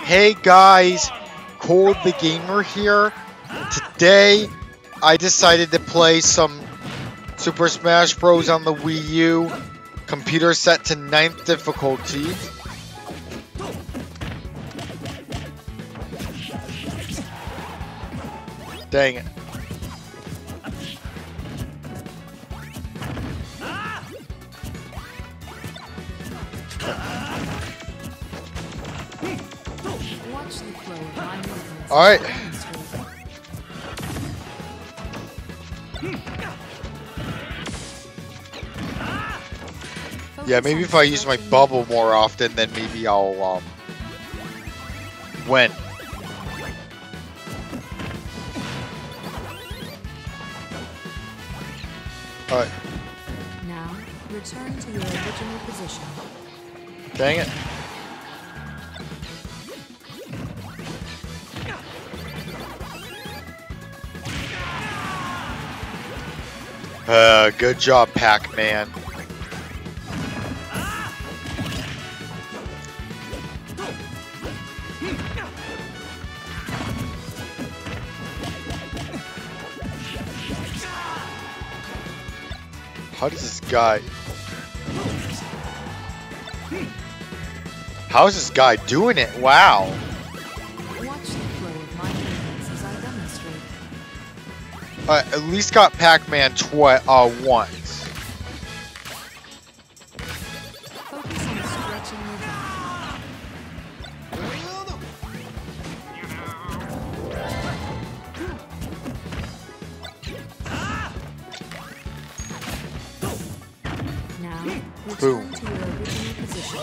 Hey guys, Cold the Gamer here. Today, I decided to play some Super Smash Bros. On the Wii U. Computer set to 9th difficulty. Dang it. Alright. Yeah, maybe if I use my bubble more often, then maybe I'll, win. Alright. Now, return to your original position. Dang it. Good job, Pac-Man. How does this guy... How is this guy doing it? Wow. Watch the flow of my movements as I demonstrate. At least got Pac-Man once. Focus on stretching your back. Now, return Boom. to your original position.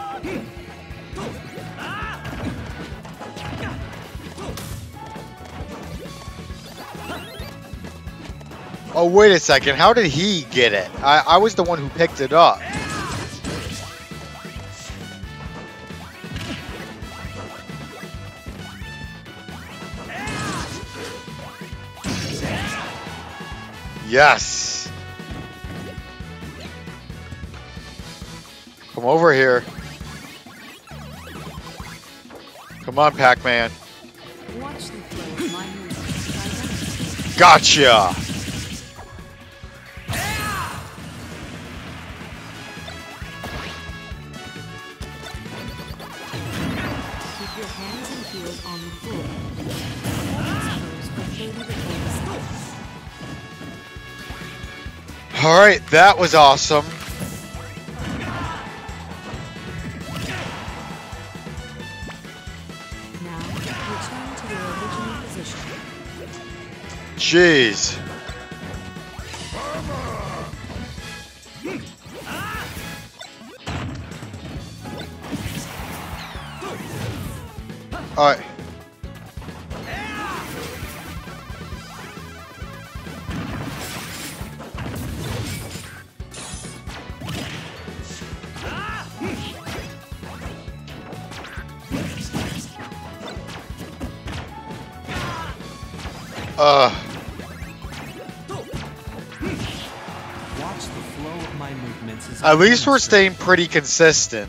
Oh, wait a second. How did he get it? I was the one who picked it up. Yes. Come over here. Come on, Pac-Man. Watch the flow of my movements as I demonstrate. Gotcha. Keep your hands and feet on the floor. Hold for 30 to 40 seconds. All right, that was awesome. Now, return to your original position. Jeez. All right. Watch the flow of my movements as At least we're staying pretty consistent.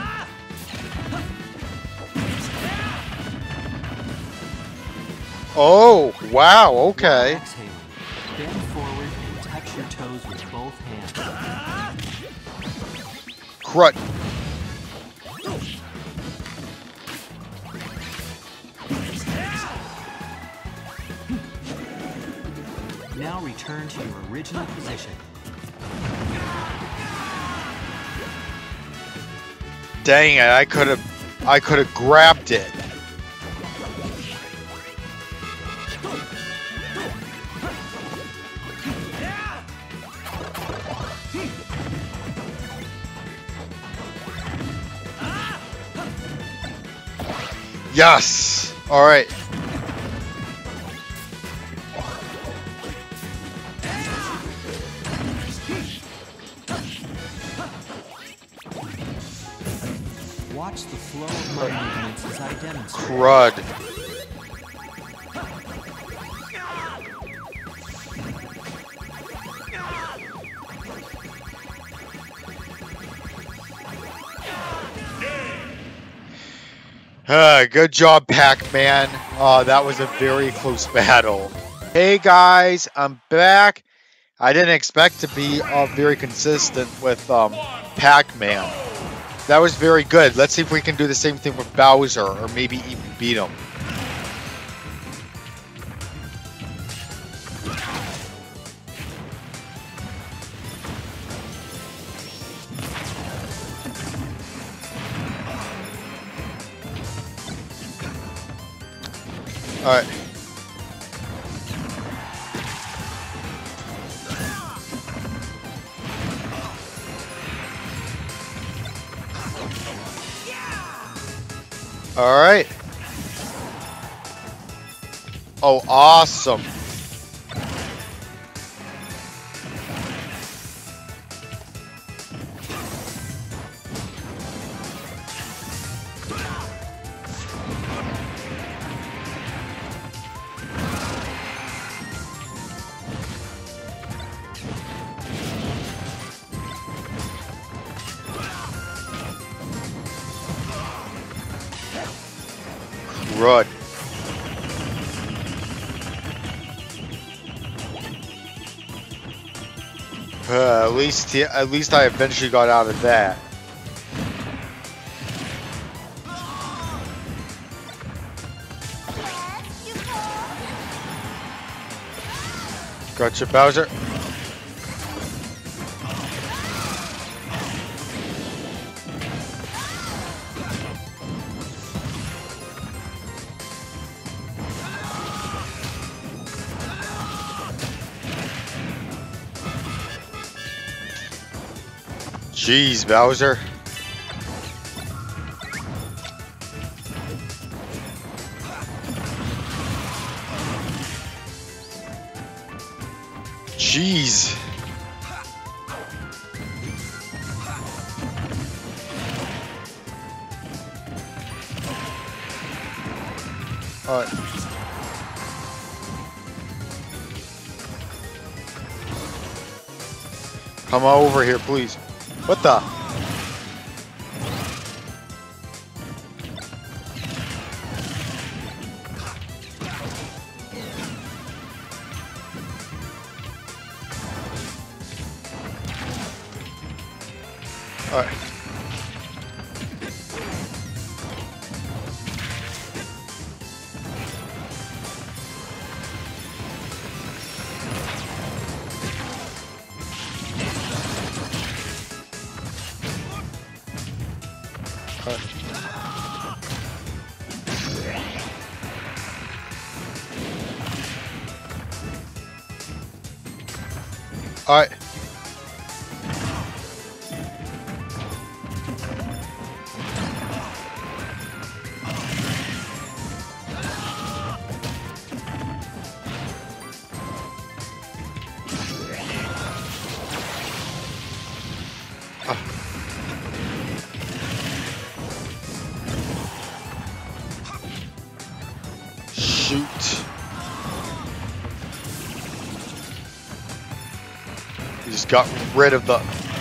Oh, wow, okay. Exhaling. Bend forward and touch your toes with both hands. Crud. Now return to your original position. Dang it, I could have grabbed it. Yes. All right. Watch the flow of my movements as I demonstrate. Crud. Good job, Pac-Man. That was a very close battle. Hey guys, I'm back. I didn't expect to be very consistent with Pac-Man. That was very good. Let's see if we can do the same thing with Bowser, or maybe even beat him. Alright. Alright. Oh, awesome. Crud. At least I eventually got out of that. Gotcha, Bowser. Jeez, Bowser. Jeez. Alright. Come on over here, please. What the? All right. All right. Shoot. He just got rid of the...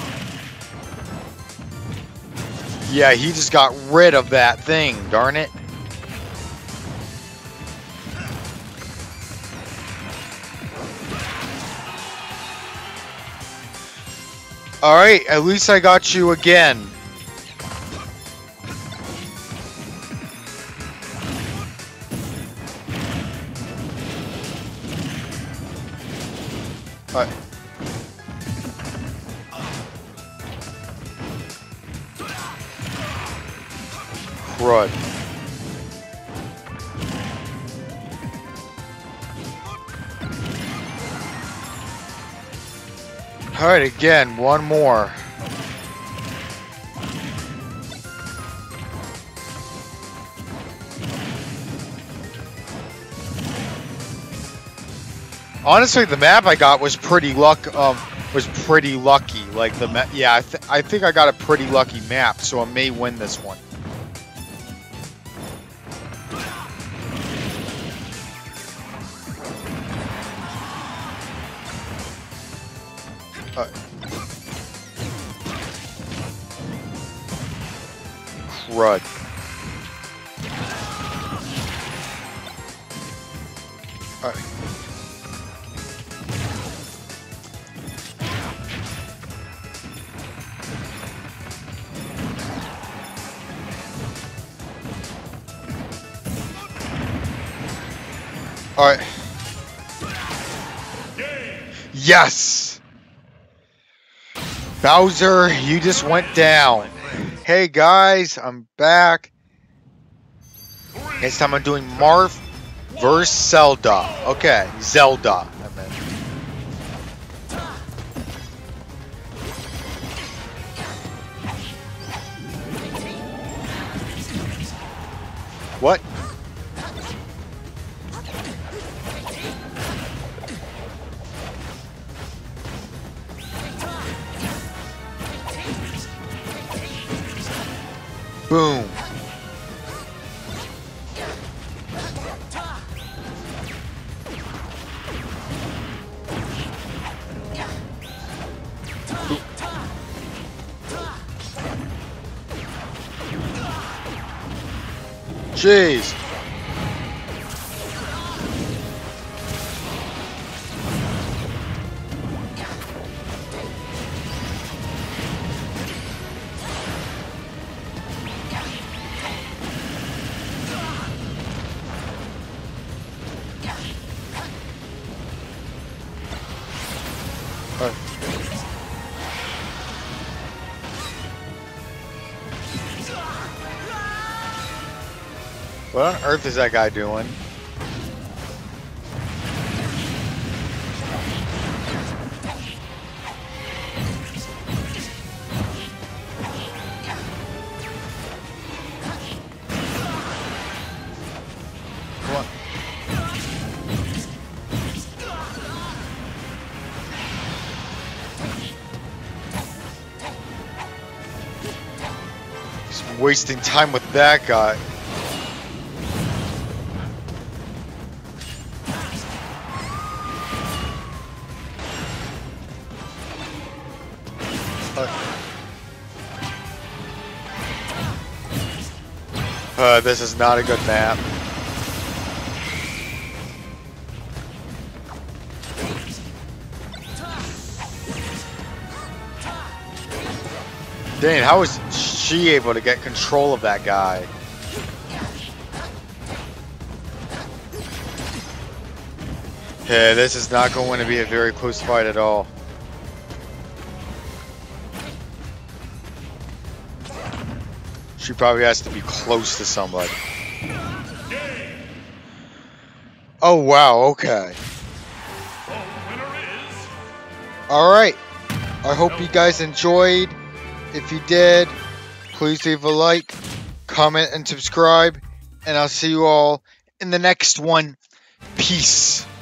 Yeah, he just got rid of that thing, darn it. Alright, at least I got you again. Alright. Crud. Alright, again, one more. Honestly, the map I got was pretty lucky. Like the map, yeah, I think I got a pretty lucky map, so I may win this one. Crud. Alright. Alright. Yes! Bowser, you just went down. Hey guys, I'm back. Next time I'm doing Marth vs. Zelda. Okay, Zelda. I meant. What? Boom. Jeez. What on earth is that guy doing? Come on. He's wasting time with that guy. This is not a good map. Dang, how is she able to get control of that guy? Yeah, this is not going to be a very close fight at all. She probably has to be close to somebody. Oh, wow, okay. Alright. I hope you guys enjoyed. If you did, please leave a like, comment, and subscribe. And I'll see you all in the next one. Peace.